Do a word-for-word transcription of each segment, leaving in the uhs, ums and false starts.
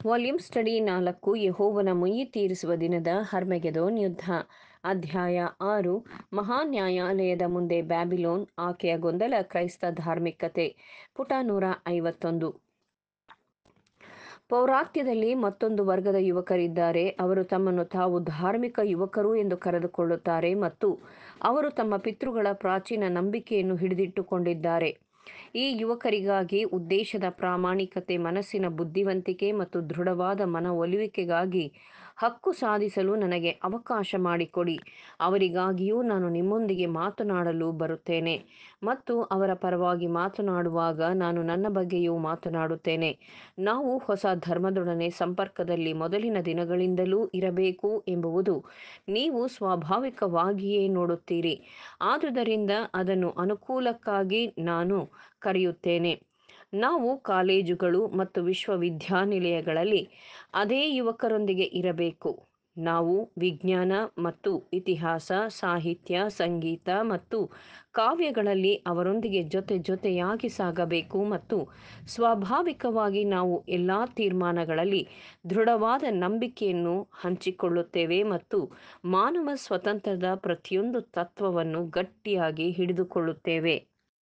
Volume study ನಾಲ್ಕು ಯೆಹೋವನ ಮುಯ್ಯಿ ತೀರಿಸುವ ದಿನದ ಹರ್ಮೆಗೆದೋನ್ ಯುದ್ಧ. ಅಧ್ಯಾಯ ಆರು. ಮಹಾನ್ಯಾಯಾಲಯದ ಮುಂದೆ ಬ್ಯಾಬಿಲೋನ್, ಆಕೆಯ ಗೊಂದಲ. ಕ್ರೈಸ್ತ ಧಾರ್ಮಿಕತೆ. ಪುಟ ನೂರ ಐವತ್ತೊಂದು. ಪೌರಾತ್ಯದಲ್ಲಿ ಮತ್ತೊಂದು ವರ್ಗದ ಯುವಕರಿದ್ದಾರೆ. ಅವರು ತಮ್ಮನ್ನು ತಾವು ಧಾರ್ಮಿಕ ಯುವಕರು ಎಂದು ಕರೆದುಕೊಳ್ಳುತ್ತಾರೆ ಮತ್ತು ಅವರು ತಮ್ಮ ಪಿತೃಗಳ ಪ್ರಾಚೀನ ನಂಬಿಕೆಯನ್ನು ಹಿಡಿದಿಟ್ಟುಕೊಂಡಿದ್ದಾರೆ. ಈ ಯುವಕರಿಗಾಗಿ ಉದ್ದೇಶದ ಪ್ರಾಮಾಣಿಕತೆ, ಮನಸ್ಸಿನ ಬುದ್ಧಿವಂತಿಕೆ ಮತ್ತು ದೃಢವಾದ ಮನವೊಲಿವಿಕೆಗಾಗಿ ಹಕ್ಕು ಸಾಧಿಸಲು ನನಗೆ ಅವಕಾಶ ಮಾಡಿಕೊಡಿ. ಅವರಿಗಾಗಿಯೂ ನಾನು ನಿಮ್ಮೊಂದಿಗೆ ಮಾತನಾಡಲು ಬರುತ್ತೇನೆ ಮತ್ತು ಅವರ ಪರವಾಗಿ ಮಾತನಾಡುವಾಗ ನಾನು ನನ್ನ ಬಗ್ಗೆಯೂ ಮಾತನಾಡುತ್ತೇನೆ. ನಾವು ಹೊಸ ಧರ್ಮದೊಡನೆ ಸಂಪರ್ಕದಲ್ಲಿ ಮೊದಲಿನ ದಿನಗಳಿಂದಲೂ ಇರಬೇಕು ಎಂಬುದು ನೀವು ಸ್ವಾಭಾವಿಕವಾಗಿಯೇ ನೋಡುತ್ತೀರಿ. ಆದುದರಿಂದ ಅದನ್ನು ಅನುಕೂಲಕ್ಕಾಗಿ ನಾನು ಕರೆಯುತ್ತೇನೆ. ನಾವು ಕಾಲೇಜುಗಳು ಮತ್ತು ವಿಶ್ವವಿದ್ಯಾನಿಲಯಗಳಲ್ಲಿ ಅದೇ ಯುವಕರೊಂದಿಗೆ ಇರಬೇಕು. ನಾವು ವಿಜ್ಞಾನ ಮತ್ತು ಇತಿಹಾಸ, ಸಾಹಿತ್ಯ, ಸಂಗೀತ ಮತ್ತು ಕಾವ್ಯಗಳಲ್ಲಿ ಅವರೊಂದಿಗೆ ಜೊತೆ ಜೊತೆಯಾಗಿ ಸಾಗಬೇಕು ಮತ್ತು ಸ್ವಾಭಾವಿಕವಾಗಿ ನಾವು ಎಲ್ಲ ತೀರ್ಮಾನಗಳಲ್ಲಿ ದೃಢವಾದ ನಂಬಿಕೆಯನ್ನು ಹಂಚಿಕೊಳ್ಳುತ್ತೇವೆ ಮತ್ತು ಮಾನವ ಸ್ವಾತಂತ್ರ್ಯದ ಪ್ರತಿಯೊಂದು ತತ್ವವನ್ನು ಗಟ್ಟಿಯಾಗಿ ಹಿಡಿದುಕೊಳ್ಳುತ್ತೇವೆ.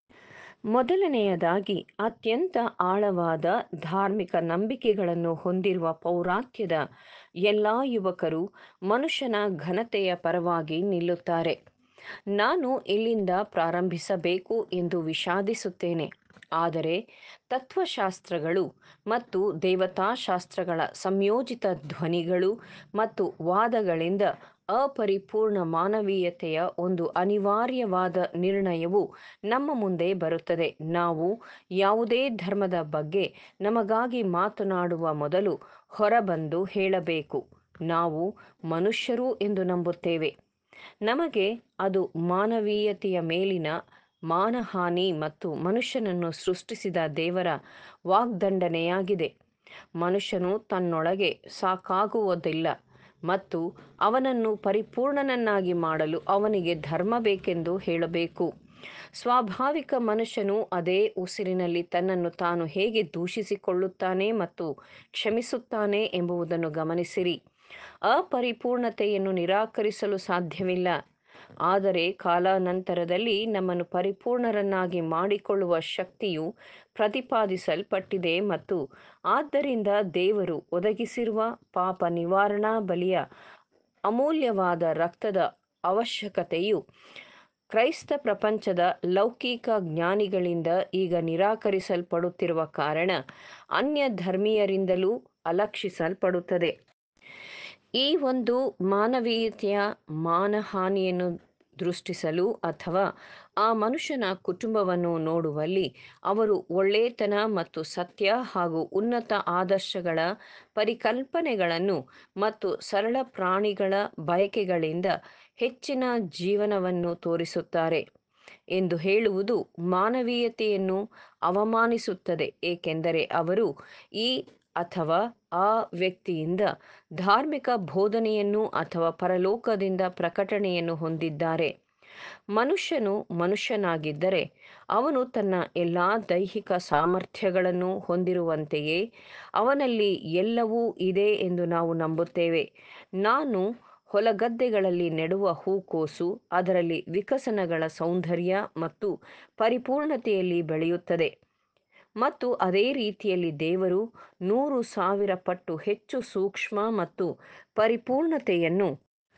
ಮೊದಲನೆಯದಾಗಿ, ಅತ್ಯಂತ ಆಳವಾದ ಧಾರ್ಮಿಕ ನಂಬಿಕೆಗಳನ್ನು ಹೊಂದಿರುವ ಪೌರಾತ್ಯದ ಎಲ್ಲ ಯುವಕರು ಮನುಷ್ಯನ ಘನತೆಯ ಪರವಾಗಿ ನಿಲ್ಲುತ್ತಾರೆ. ನಾನು ಎಲ್ಲಿಂದ ಪ್ರಾರಂಭಿಸಬೇಕು ಎಂದು ವಿಷಾದಿಸುತ್ತೇನೆ, ಆದರೆ ತತ್ವಶಾಸ್ತ್ರಗಳು ಮತ್ತು ದೇವತಾಶಾಸ್ತ್ರಗಳ ಸಂಯೋಜಿತ ಧ್ವನಿಗಳು ಮತ್ತು ವಾದಗಳಿಂದ ಅಪರಿಪೂರ್ಣ ಮಾನವೀಯತೆಯ ಒಂದು ಅನಿವಾರ್ಯವಾದ ನಿರ್ಣಯವು ನಮ್ಮ ಮುಂದೆ ಬರುತ್ತದೆ. ನಾವು ಯಾವುದೇ ಧರ್ಮದ ಬಗ್ಗೆ ನಮಗಾಗಿ ಮಾತನಾಡುವ ಮೊದಲು ಹೊರಬಂದು ಹೇಳಬೇಕು, ನಾವು ಮನುಷ್ಯರು ಎಂದು ನಂಬುತ್ತೇವೆ. ನಮಗೆ ಅದು ಮಾನವೀಯತೆಯ ಮೇಲಿನ ಮಾನಹಾನಿ ಮತ್ತು ಮನುಷ್ಯನನ್ನು ಸೃಷ್ಟಿಸಿದ ದೇವರ ವಾಗ್ದಂಡನೆಯಾಗಿದೆ. ಮನುಷ್ಯನು ತನ್ನೊಳಗೆ ಸಾಕಾಗುವುದಿಲ್ಲ ಮತ್ತು ಅವನನ್ನು ಪರಿಪೂರ್ಣನನ್ನಾಗಿ ಮಾಡಲು ಅವನಿಗೆ ಧರ್ಮ ಬೇಕೆಂದು ಹೇಳಬೇಕು. ಸ್ವಾಭಾವಿಕ ಮನುಷ್ಯನು ಅದೇ ಉಸಿರಿನಲ್ಲಿ ತನ್ನನ್ನು ತಾನು ಹೇಗೆ ದೂಷಿಸಿಕೊಳ್ಳುತ್ತಾನೆ ಮತ್ತು ಕ್ಷಮಿಸುತ್ತಾನೆ ಎಂಬುದನ್ನು ಗಮನಿಸಿರಿ. ಅಪರಿಪೂರ್ಣತೆಯನ್ನು ನಿರಾಕರಿಸಲು ಸಾಧ್ಯವಿಲ್ಲ, ಆದರೆ ಕಾಲಾನಂತರದಲ್ಲಿ ನಮ್ಮನ್ನು ಪರಿಪೂರ್ಣರನ್ನಾಗಿ ಮಾಡಿಕೊಳ್ಳುವ ಶಕ್ತಿಯು ಪ್ರತಿಪಾದಿಸಲ್ಪಟ್ಟಿದೆ ಮತ್ತು ಆದ್ದರಿಂದ ದೇವರು ಒದಗಿಸಿರುವ ಪಾಪ ನಿವಾರಣಾ ಬಲಿಯ ಅಮೂಲ್ಯವಾದ ರಕ್ತದ ಅವಶ್ಯಕತೆಯು ಕ್ರೈಸ್ತ ಪ್ರಪಂಚದ ಲೌಕಿಕ ಜ್ಞಾನಿಗಳಿಂದ ಈಗ ನಿರಾಕರಿಸಲ್ಪಡುತ್ತಿರುವ ಕಾರಣ ಅನ್ಯ ಧರ್ಮೀಯರಿಂದಲೂ ಅಲಕ್ಷಿಸಲ್ಪಡುತ್ತದೆ. ಈ ಒಂದು ಮಾನವೀಯತೆಯ ಮಾನಹಾನಿಯನ್ನು ದೃಷ್ಟಿಸಲು ಅಥವಾ ಆ ಮನುಷ್ಯನ ಕುಟುಂಬವನ್ನು ನೋಡುವಲ್ಲಿ ಅವರು ಒಳ್ಳೆಯತನ ಮತ್ತು ಸತ್ಯ ಹಾಗೂ ಉನ್ನತ ಆದರ್ಶಗಳ ಪರಿಕಲ್ಪನೆಗಳನ್ನು ಮತ್ತು ಸರಳ ಪ್ರಾಣಿಗಳ ಬಯಕೆಗಳಿಂದ ಹೆಚ್ಚಿನ ಜೀವನವನ್ನು ತೋರಿಸುತ್ತಾರೆ ಎಂದು ಹೇಳುವುದು ಮಾನವೀಯತೆಯನ್ನು ಅವಮಾನಿಸುತ್ತದೆ, ಏಕೆಂದರೆ ಅವರು ಈ ಅಥವಾ ಆ ವ್ಯಕ್ತಿಯಿಂದ ಧಾರ್ಮಿಕ ಬೋಧನೆಯನ್ನು ಅಥವಾ ಪರಲೋಕದಿಂದ ಪ್ರಕಟಣೆಯನ್ನು ಹೊಂದಿದ್ದಾರೆ. ಮನುಷ್ಯನು ಮನುಷ್ಯನಾಗಿದ್ದರೆ ಅವನು ತನ್ನ ಎಲ್ಲ ದೈಹಿಕ ಸಾಮರ್ಥ್ಯಗಳನ್ನು ಹೊಂದಿರುವಂತೆಯೇ ಅವನಲ್ಲಿ ಎಲ್ಲವೂ ಇದೆ ಎಂದು ನಾವು ನಂಬುತ್ತೇವೆ. ನಾನು ಹೊಲಗದ್ದೆಗಳಲ್ಲಿ ನೆಡುವ ಹೂಕೋಸು ಅದರಲ್ಲಿ ವಿಕಸನಗಳ ಸೌಂದರ್ಯ ಮತ್ತು ಪರಿಪೂರ್ಣತೆಯಲ್ಲಿ ಬೆಳೆಯುತ್ತದೆ ಮತ್ತು ಅದೇ ರೀತಿಯಲ್ಲಿ ದೇವರು ನೂರು ಸಾವಿರ ಪಟ್ಟು ಹೆಚ್ಚು ಸೂಕ್ಷ್ಮ ಮತ್ತು ಪರಿಪೂರ್ಣತೆಯನ್ನು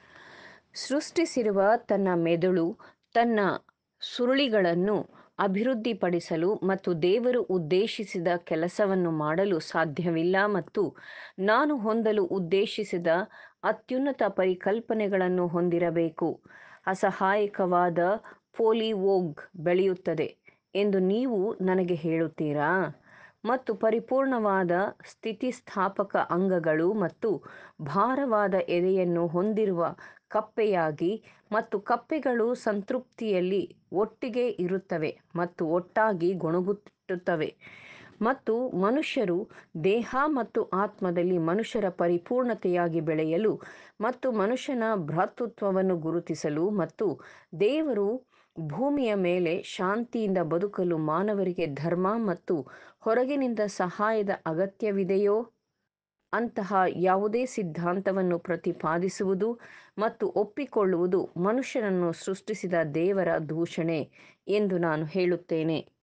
ಸೃಷ್ಟಿಸಿರುವ ತನ್ನ ಮೆದುಳು ತನ್ನ ಸುರುಳಿಗಳನ್ನು ಅಭಿವೃದ್ಧಿಪಡಿಸಲು ಮತ್ತು ದೇವರು ಉದ್ದೇಶಿಸಿದ ಕೆಲಸವನ್ನು ಮಾಡಲು ಸಾಧ್ಯವಿಲ್ಲ ಮತ್ತು ನಾನು ಹೊಂದಲು ಉದ್ದೇಶಿಸಿದ ಅತ್ಯುನ್ನತ ಪರಿಕಲ್ಪನೆಗಳನ್ನು ಹೊಂದಿರಬೇಕು. ಅಸಹಾಯಕವಾದ ಪೋಲಿವೋಗ್ ಬೆಳೆಯುತ್ತದೆ ಎಂದು ನೀವು ನನಗೆ ಹೇಳುತ್ತೀರಾ ಮತ್ತು ಪರಿಪೂರ್ಣವಾದ ಸ್ಥಿತಿಸ್ಥಾಪಕ ಅಂಗಗಳು ಮತ್ತು ಭಾರವಾದ ಎದೆಯನ್ನು ಹೊಂದಿರುವ ಕಪ್ಪೆಯಾಗಿ ಮತ್ತು ಕಪ್ಪೆಗಳು ಸಂತೃಪ್ತಿಯಲ್ಲಿ ಒಟ್ಟಿಗೆ ಇರುತ್ತವೆ ಮತ್ತು ಒಟ್ಟಾಗಿ ಗೊಣಗುತ್ತವೆ ಮತ್ತು ಮನುಷ್ಯರು ದೇಹ ಮತ್ತು ಆತ್ಮದಲ್ಲಿ ಮನುಷ್ಯರ ಪರಿಪೂರ್ಣತೆಯಾಗಿ ಬೆಳೆಯಲು ಮತ್ತು ಮನುಷ್ಯನ ಭ್ರಾತೃತ್ವವನ್ನು ಗುರುತಿಸಲು ಮತ್ತು ದೇವರು ಭೂಮಿಯ ಮೇಲೆ ಶಾಂತಿಯಿಂದ ಬದುಕಲು ಮಾನವರಿಗೆ ಧರ್ಮ ಮತ್ತು ಹೊರಗಿನಿಂದ ಸಹಾಯದ ಅಗತ್ಯವಿದೆಯೋ ಅಂತಹ ಯಾವುದೇ ಸಿದ್ಧಾಂತವನ್ನು ಪ್ರತಿಪಾದಿಸುವುದು ಮತ್ತು ಒಪ್ಪಿಕೊಳ್ಳುವುದು ಮನುಷ್ಯನನ್ನು ಸೃಷ್ಟಿಸಿದ ದೇವರ ದೂಷಣೆ ಎಂದು ನಾನು ಹೇಳುತ್ತೇನೆ.